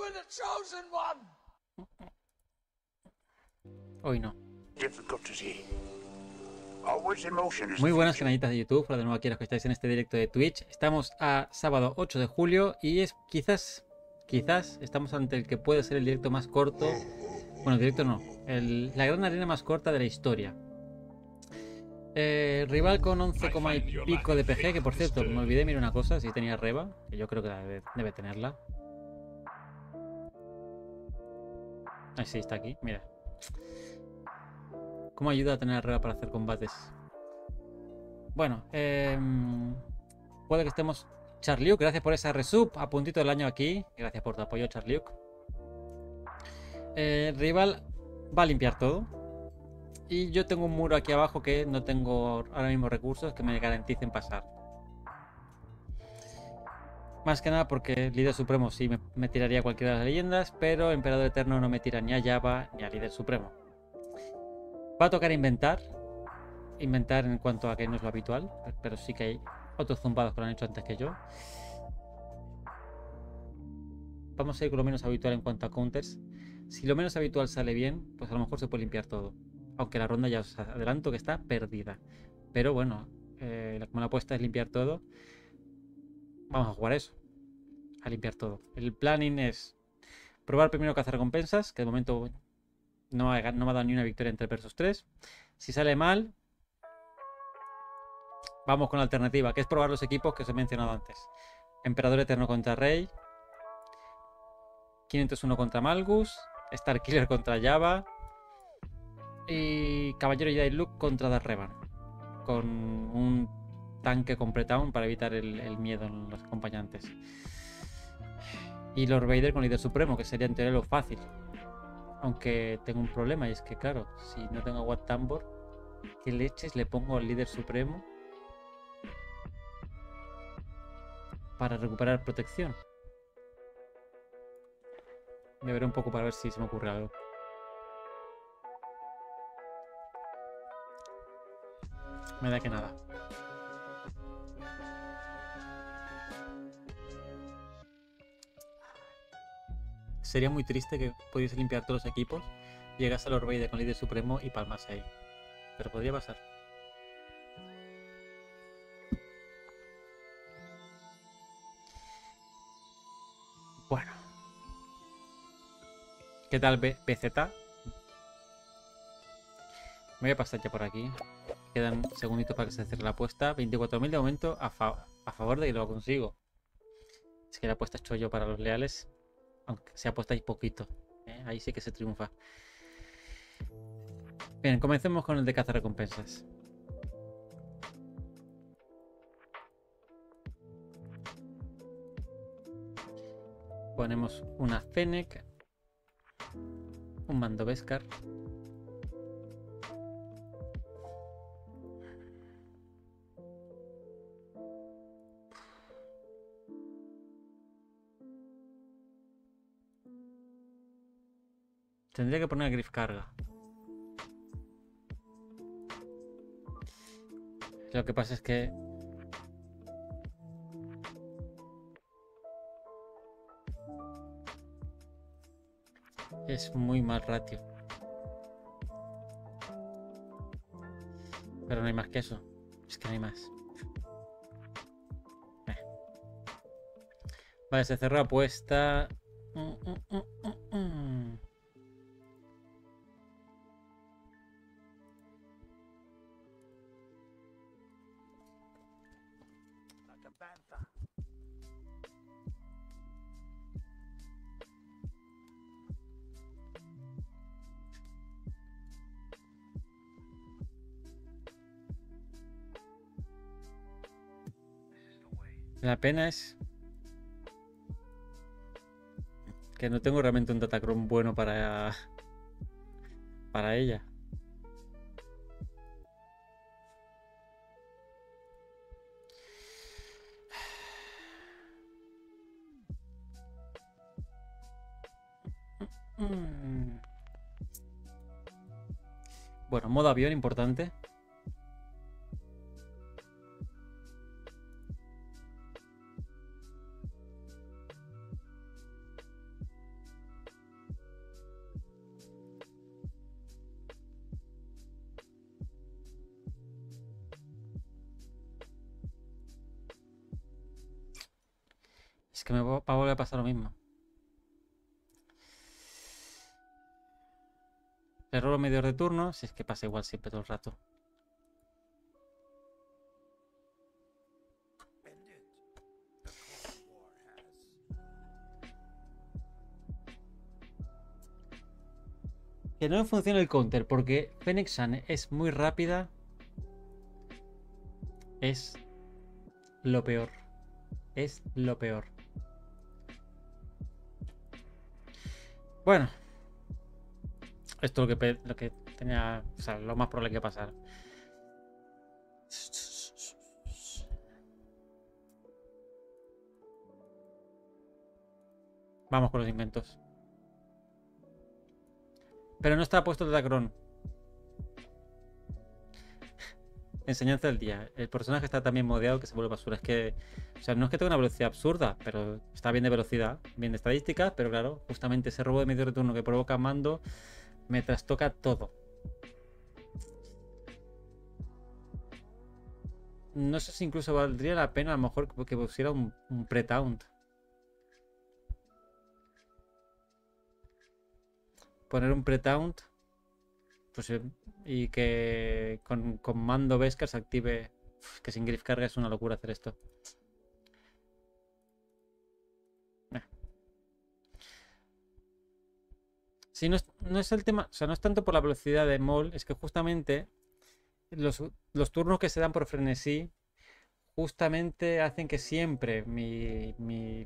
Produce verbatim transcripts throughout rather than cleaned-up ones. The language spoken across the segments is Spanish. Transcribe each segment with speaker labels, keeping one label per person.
Speaker 1: Hoy no.
Speaker 2: Difficulty. Always emotion is
Speaker 1: Muy
Speaker 2: the
Speaker 1: buenas
Speaker 2: future.
Speaker 1: canallitas de YouTube, hola de nuevo aquí a los que estáis en este directo de Twitch. Estamos a sábado ocho de julio y es quizás, quizás estamos ante el que puede ser el directo más corto. Bueno, directo no, el- la gran arena más corta de la historia. Eh, rival con once coma y pico de P G, que por cierto, me olvidé, mira una cosa, si tenía Reba, que yo creo que la debe, debe tenerla. Ah, sí, está aquí, mira. ¿Cómo ayuda a tener Reba para hacer combates? Bueno, eh, puede que estemos... Charliuk, gracias por esa resub, a puntito del año aquí. Gracias por tu apoyo, Charliuk. Eh, rival va a limpiar todo. Y yo tengo un muro aquí abajo que no tengo ahora mismo recursos que me garanticen pasar. Más que nada porque Líder Supremo sí me, me tiraría cualquiera de las leyendas, pero Emperador Eterno no me tira ni a Java ni a Líder Supremo. Va a tocar inventar. Inventar en cuanto a que no es lo habitual, pero sí que hay otros zumbados que lo han hecho antes que yo. Vamos a ir con lo menos habitual en cuanto a counters. Si lo menos habitual sale bien, pues a lo mejor se puede limpiar todo. Aunque la ronda ya os adelanto que está perdida. Pero bueno, eh, como la apuesta es limpiar todo, vamos a jugar eso. A limpiar todo. El planning es probar primero cazar recompensas, que de momento no me, ha, no me ha dado ni una victoria entre versus tres. Si sale mal, vamos con la alternativa, que es probar los equipos que os he mencionado antes. Emperador Eterno contra Rey. quinientos uno contra Malgus. Starkiller contra Java. Y Caballero Jedi Luke contra Darth Revan. Con un tanque completado para evitar el, el miedo en los acompañantes. Y Lord Vader con Líder Supremo, que sería en teoría lo fácil. Aunque tengo un problema, y es que claro, si no tengo Wat Tambor, ¿qué leches le pongo al Líder Supremo para recuperar protección? Me veré un poco para ver si se me ocurre algo. Me da que nada. Sería muy triste que pudiese limpiar todos los equipos, llegase a Lord Vader con Líder Supremo y palmase ahí. Pero podría pasar. Bueno. ¿Qué tal B Z? Me voy a pasar ya por aquí. Quedan segunditos para que se cierre la apuesta. veinticuatro mil de momento a, fa a favor de que lo consigo. Es que la apuesta es chollo para los leales. Aunque se apuestáis poquito. ¿eh? Ahí sí que se triunfa. Bien, comencemos con el de cazar recompensas. Ponemos una Fennec. Un mando Beskar. Tendría que poner a Griff Carga. Lo que pasa es que... es muy mal ratio. Pero no hay más que eso. Es que no hay más. Eh. Vale, se cerró la apuesta. Mm, mm, mm, mm, mm. La pena es que no tengo realmente un Datacron bueno para para ella. Mm. Bueno, modo avión importante. que me va va a volver a pasar lo mismo. Le robo medidor de turno, si es que pasa igual siempre todo el rato. Que no me funciona el counter porque Fennec Shand es muy rápida. Es lo peor. Es lo peor. Bueno. Esto es lo que, lo que tenía. O sea, lo más probable que pasar. Vamos con los inventos. Pero no está puesto el Dacron. Enseñanza del día. El personaje está también modeado que se vuelve basura. Es que, o sea, no es que tenga una velocidad absurda, pero está bien de velocidad, bien de estadísticas, pero claro, justamente ese robo de medio retorno que provoca mando me trastoca todo. No sé si incluso valdría la pena a lo mejor que pusiera un, un pre-taunt. Poner un pre-taunt. Pues, y que con, con mando Beskar se active. Uf, que sin Griff carga es una locura hacer esto. Eh. Sí, no es, no es el tema. O sea, no es tanto por la velocidad de Maul. Es que justamente los, los turnos que se dan por frenesí. Justamente hacen que siempre mi. Mi.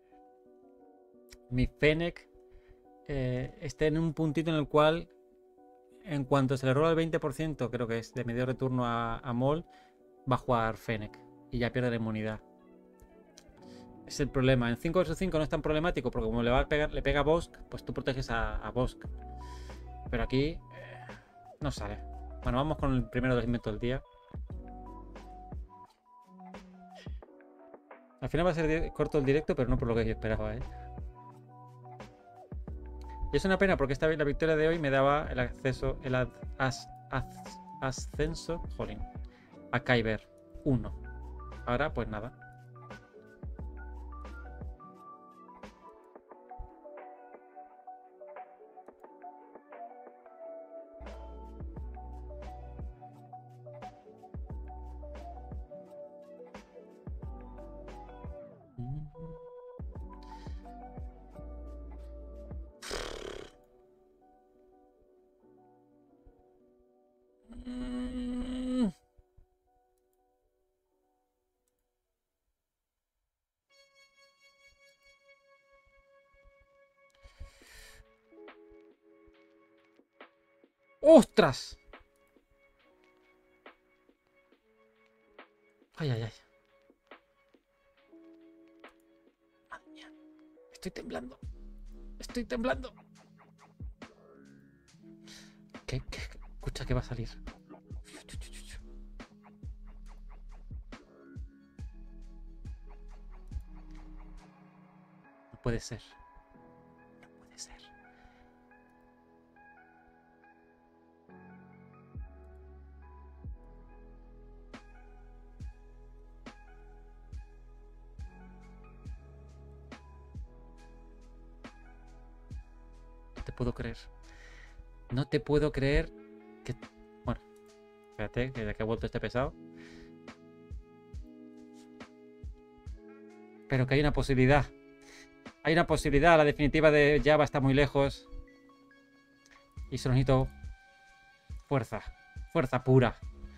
Speaker 1: Mi Fennec. Eh, esté en un puntito en el cual. En cuanto se le roba el veinte por ciento, creo que es de medio retorno a, a Maul, va a jugar Fennec y ya pierde la inmunidad. Es el problema. En cinco versus cinco no es tan problemático porque como le va a pegar, le pega a Bossk, pues tú proteges a, a Bossk. Pero aquí eh, no sale. Bueno, vamos con el primero de los inventos del día. Al final va a ser corto el directo, pero no por lo que yo esperaba, ¿eh? Y es una pena porque esta la victoria de hoy me daba el acceso, el ad, as, as, ascenso, jolín, a Kyber uno. Ahora, pues nada. ¡Ostras! Ay, ay, ay. Madre mía. Estoy temblando. Estoy temblando. ¿Qué? ¿Qué? Escucha que va a salir. No puede ser. No puede ser. No te puedo creer. No te puedo creer que... Bueno, espérate, que ya que ha vuelto este pesado. Pero que hay una posibilidad. Hay una posibilidad. La definitiva de Java está muy lejos. Y solo necesito fuerza. Fuerza pura.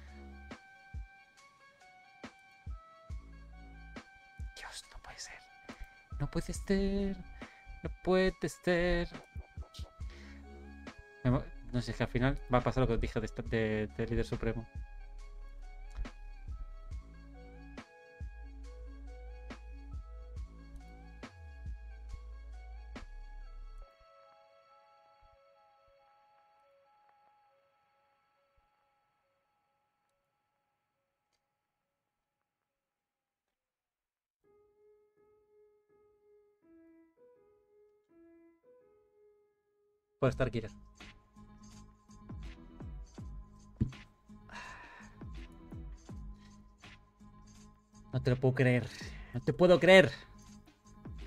Speaker 1: Dios, no puede ser. No puede ser. No puede ser. No sé, es que al final va a pasar lo que os dije de, de, de líder supremo. Por estar Kira. No te lo puedo creer. No te puedo creer.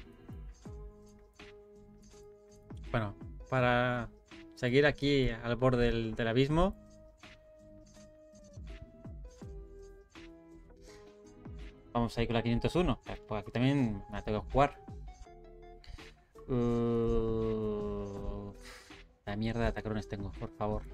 Speaker 1: para seguir aquí al borde del, del abismo. Vamos a ir con la quinientos uno. Pues aquí también me la tengo que jugar. Uh, la mierda de atacrones tengo, por favor.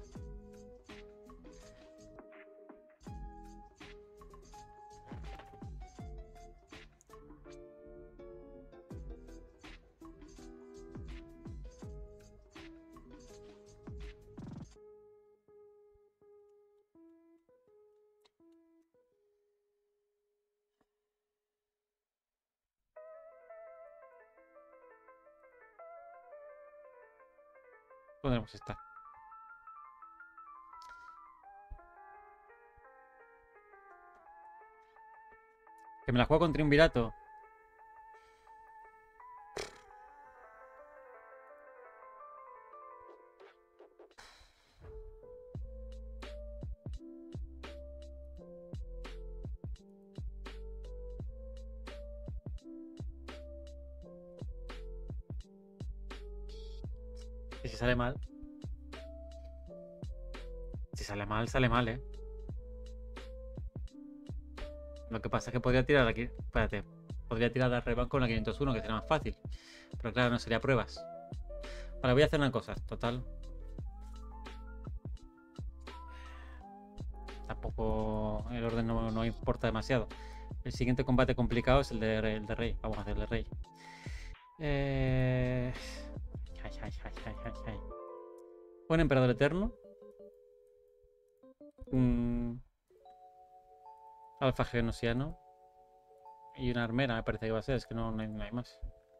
Speaker 1: Podremos estar. Que me la juego con triunvirato. Y si sale mal. Si sale mal, sale mal, eh. Lo que pasa es que podría tirar aquí. Espérate. Podría tirar de reban con la quinientos uno, que será más fácil. Pero claro, no sería pruebas. Vale, voy a hacer una cosa. Total. Tampoco el orden no, no importa demasiado. El siguiente combate complicado es el de, el de rey. Vamos a hacer el de rey. Eh... Ay, ay, ay, ay, ay, ay. Un emperador eterno. Un alfa genosiano. Y una armera me parece que va a ser. Es que no, no, hay, no hay más.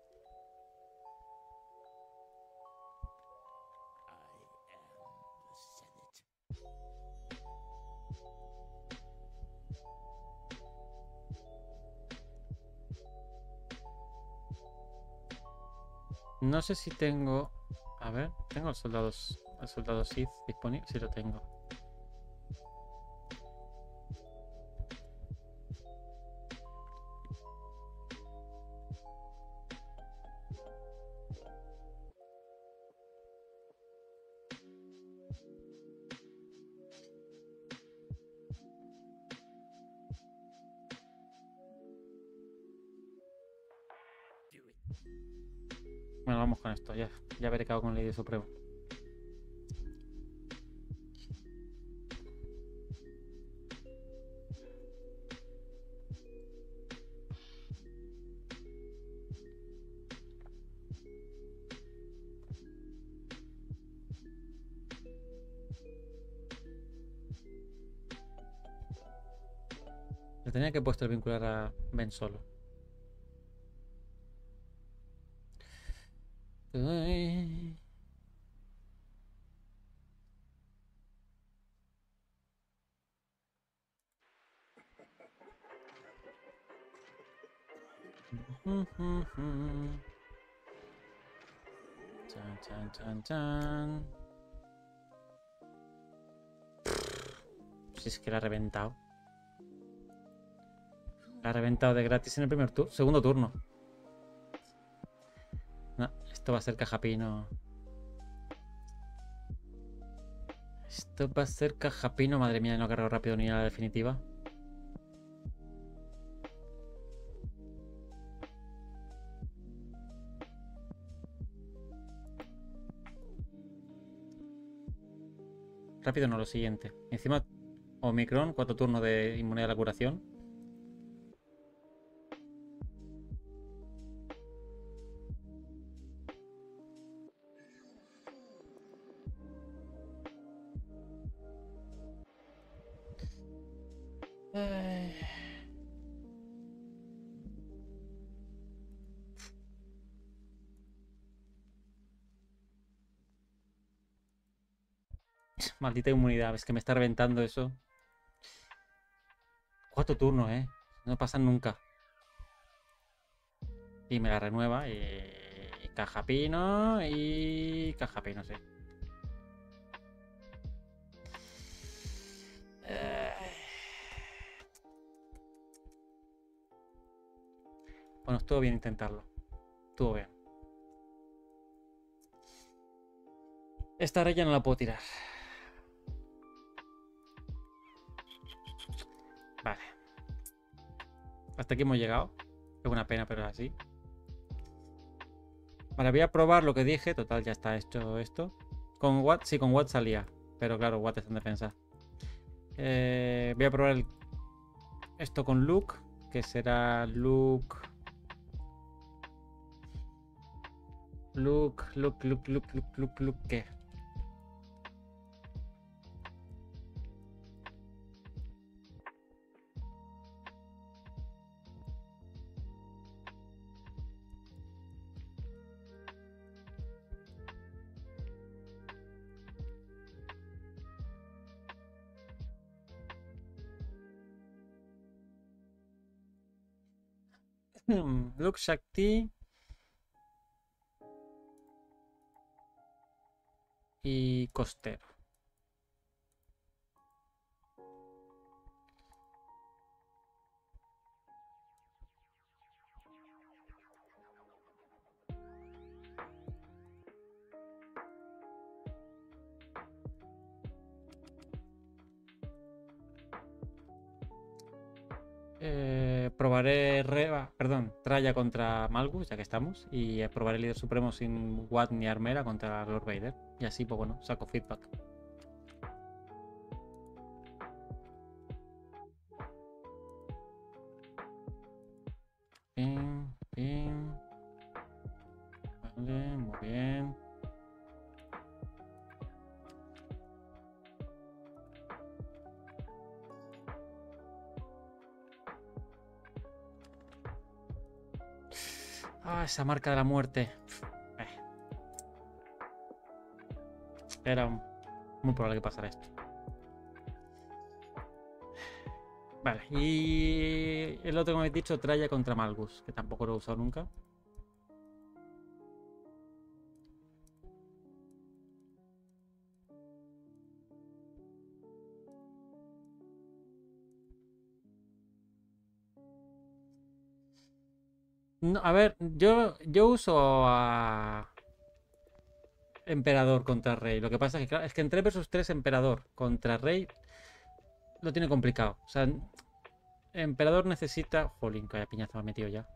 Speaker 1: No sé si tengo... A ver, ¿tengo el soldado, el soldado Sith disponible? Sí, lo tengo. Bueno, vamos con esto, ya, ya veré qué hago con el Lady Supremo. Le tenía que puesto el vincular a Ben Solo. Ay. Chan, chan, chan, chan. Si es que la ha reventado. La ha reventado de gratis en el primer turno, segundo turno. No, esto va a ser cajapino. Esto va a ser cajapino. Madre mía, no ha cargado rápido ni a la definitiva. Rápido no, lo siguiente. Encima, Omicron, cuatro turnos de inmunidad a la curación. Eh... Maldita inmunidad, es que me está reventando eso. Cuatro turnos, eh. No pasan nunca. Y me la renueva. Y, y cajapino. Y cajapino, sí. Eh... Bueno, estuvo bien intentarlo. Estuvo bien. Esta raya no la puedo tirar. Vale. Hasta aquí hemos llegado. Es una pena, pero es así. Vale, voy a probar lo que dije. Total, ya está hecho esto. Con Watt, sí, con Watt salía. Pero claro, Watt está en defensa. Eh, voy a probar el... esto con Luke. Que será Luke... Luke, Luke, Luke, Luke, Luke, Luke, Luke, ¿qué? Luke Shakti y Costero. Eh, probaré Reba, perdón, Traya contra Malgus, ya que estamos. Y eh, probaré Líder Supremo sin Watt ni Armera contra Lord Vader. Y así, pues bueno, saco feedback. Bien, bien. Vale, muy bien. Ah, esa marca de la muerte. Eh. Era muy probable que pasara esto. Vale, y el otro que me he dicho, Traya contra Malgus, que tampoco lo he usado nunca. No, a ver, yo, yo uso a Emperador contra Rey. Lo que pasa es que, claro, es que en tres versus tres Emperador contra Rey lo tiene complicado. O sea, Emperador necesita... Jolín, que piñazo me ha metido ya.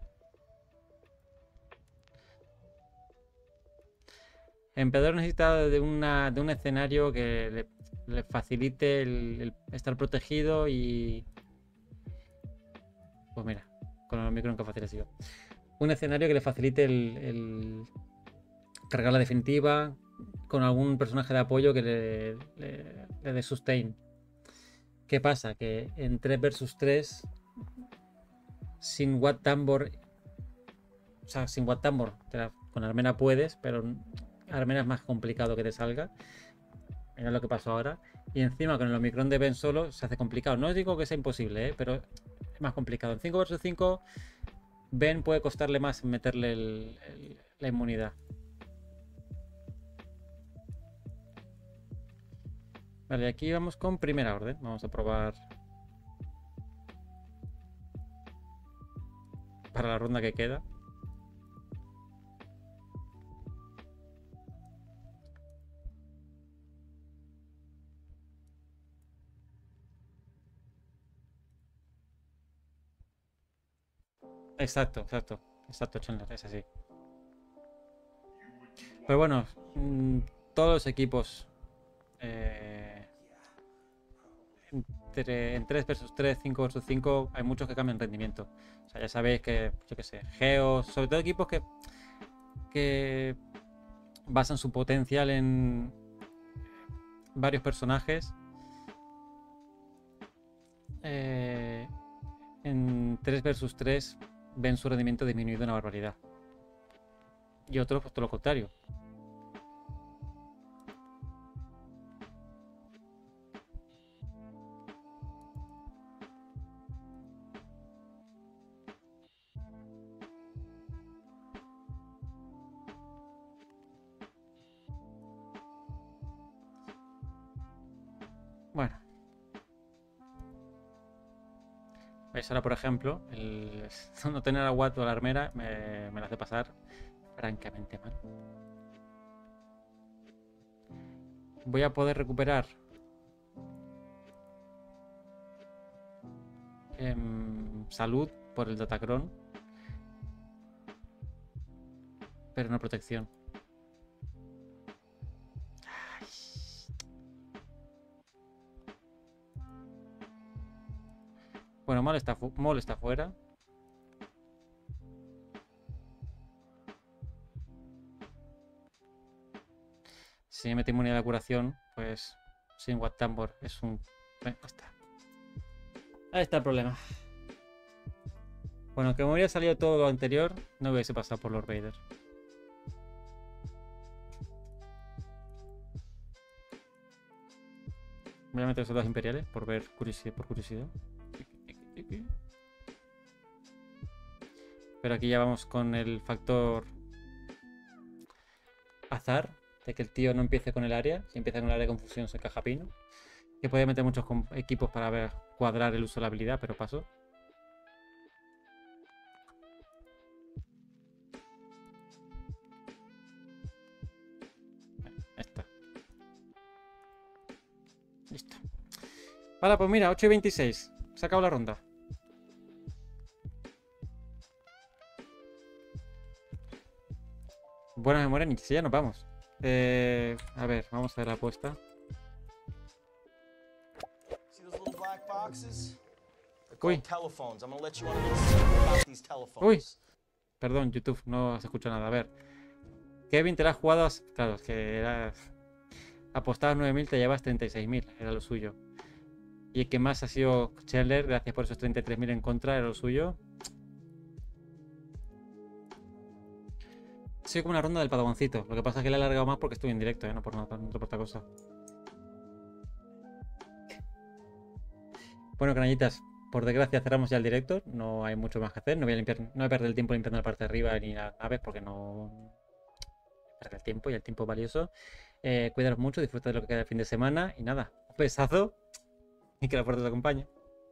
Speaker 1: Emperador necesita de, una, de un escenario que le, le facilite el, el estar protegido y... Pues mira, con el Omicron que fácil ha sido. Un escenario que le facilite el, el cargar la definitiva con algún personaje de apoyo que le, le, le dé sustain. ¿Qué pasa? Que en tres versus tres sin Watt Tambor, o sea, sin Watt Tambor, con Armena puedes, pero Armena es más complicado que te salga. Mira lo que pasó ahora. Y encima con el Omicron de Ben solo se hace complicado. No os digo que sea imposible, ¿eh? Pero es más complicado. En cinco versus cinco Ben puede costarle más meterle el, el, la inmunidad. Vale, aquí vamos con primera orden. Vamos a probar para la ronda que queda. Exacto, exacto. Exacto, Chandler, es así. Pero bueno, mmm, todos los equipos eh, entre, en tres versus tres, cinco versus cinco, hay muchos que cambian rendimiento. O sea, ya sabéis que, yo qué sé, Geos, sobre todo equipos que, que basan su potencial en varios personajes. Eh, en tres versus tres ven su rendimiento disminuido una barbaridad. Y otros, pues todo lo contrario. Bueno. ¿Veis? Ahora, por ejemplo, el no tener a Watt o a la armera me, me la hace pasar francamente mal. Voy a poder recuperar em, salud por el Datacron, pero no protección. Ay. Bueno, Mol está, Mol está fuera. Si me mete inmunidad a la curación, pues sin Wat Tambor es un... Bueno, ahí está. Ahí está el problema. Bueno, que me hubiera salido todo lo anterior, no hubiese pasado por Lord Vader. Voy a meter soldados imperiales por ver curiosidad, por curiosidad. Pero aquí ya vamos con el factor azar, de que el tío no empiece con el área. Si empieza con el área de confusión se encaja pino. Que puede meter muchos equipos para ver, cuadrar el uso de la habilidad, pero paso. Esta. Listo. Vale, pues mira, ocho y veintiséis. Se acabó la ronda. Buena memoria, ni ya nos vamos. Eh, a ver, vamos a ver la apuesta. Uy. Uy. Perdón, YouTube, no se escucha nada. A ver. Kevin, te las jugadas. Claro, es que era... apostabas nueve mil, te llevas treinta y seis mil. Era lo suyo. Y el que más ha sido Chandler, gracias por esos treinta y tres mil en contra, era lo suyo. Ha sido como una ronda del padawancito. Lo que pasa es que le he alargado más porque estoy en directo, ¿eh? No por nada, no por otra cosa. Bueno, canallitas, por desgracia cerramos ya el directo. No hay mucho más que hacer. No voy a limpiar, no voy a perder el tiempo limpiando la parte de arriba ni la nave porque no... Perder el tiempo y el tiempo es valioso. Eh, cuidaros mucho, disfruta de lo que queda el fin de semana. Y nada, un besazo y que la fuerza os acompañe.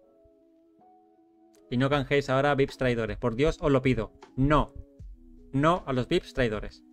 Speaker 1: Y no canjeéis ahora V I Ps traidores. Por Dios, os lo pido. No. No a los V I Ps traidores.